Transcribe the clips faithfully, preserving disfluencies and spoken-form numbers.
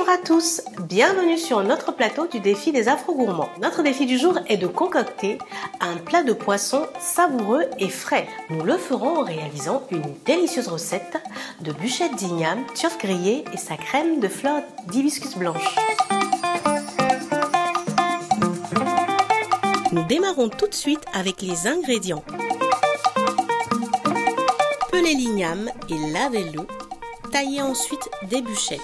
Bonjour à tous, bienvenue sur notre plateau du défi des Afro-Gourmands. Notre défi du jour est de concocter un plat de poisson savoureux et frais. Nous le ferons en réalisant une délicieuse recette de bûchettes d'igname, tiof grillé et sa crème de fleurs d'hibiscus blanche. Nous démarrons tout de suite avec les ingrédients. Pelez l'igname et lavez-le. Taillez ensuite des bûchettes.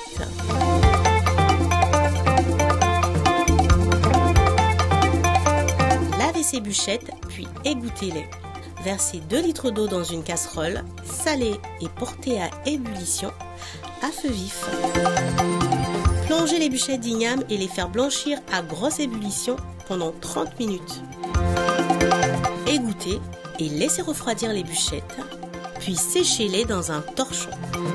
Lavez ces bûchettes, puis égouttez-les. Versez deux litres d'eau dans une casserole, salez et portez à ébullition à feu vif. Plongez les bûchettes d'igname et les faire blanchir à grosse ébullition pendant trente minutes. Égouttez et laissez refroidir les bûchettes, puis séchez-les dans un torchon.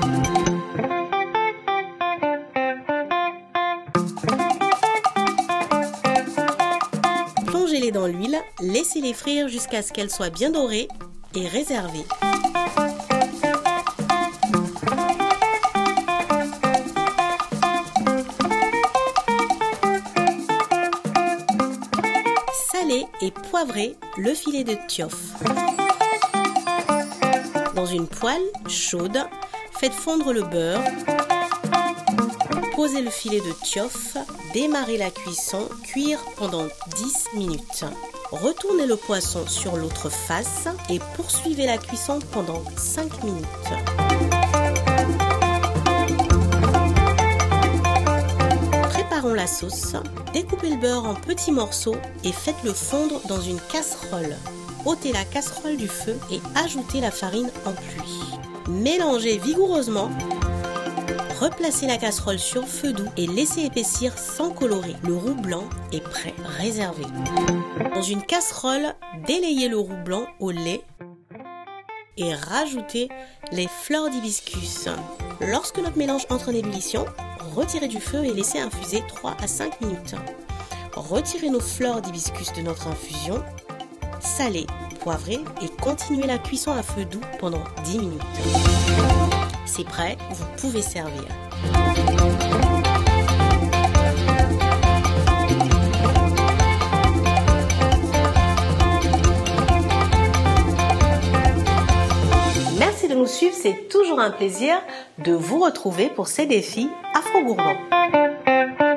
Plongez-les dans l'huile, laissez-les frire jusqu'à ce qu'elles soient bien dorées et réservez. Salez et poivrez le filet de tiof. Dans une poêle chaude, faites fondre le beurre. Posez le filet de tiof, démarrez la cuisson, cuire pendant dix minutes. Retournez le poisson sur l'autre face et poursuivez la cuisson pendant cinq minutes. Préparons la sauce. Découpez le beurre en petits morceaux et faites-le fondre dans une casserole. Ôtez la casserole du feu et ajoutez la farine en pluie. Mélangez vigoureusement. Replacez la casserole sur feu doux et laissez épaissir sans colorer. Le roux blanc est prêt, réservé. Dans une casserole, délayez le roux blanc au lait et rajoutez les fleurs d'hibiscus. Lorsque notre mélange entre en ébullition, retirez du feu et laissez infuser trois à cinq minutes. Retirez nos fleurs d'hibiscus de notre infusion, salez, poivrez et continuez la cuisson à feu doux pendant dix minutes. C'est prêt, vous pouvez servir. Merci de nous suivre, c'est toujours un plaisir de vous retrouver pour ces défis Afro-Gourmands.